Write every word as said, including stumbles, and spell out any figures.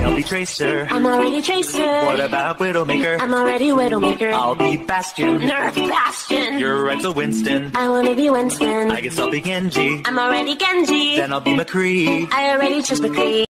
I'll be Tracer. I'm already Tracer. What about Widowmaker? I'm already Widowmaker. I'll be Bastion. Nerf Bastion. You're Renzo Winston. I wanna be Winston. I guess I'll be Genji. I'm already Genji. Then I'll be McCree. I already chose McCree.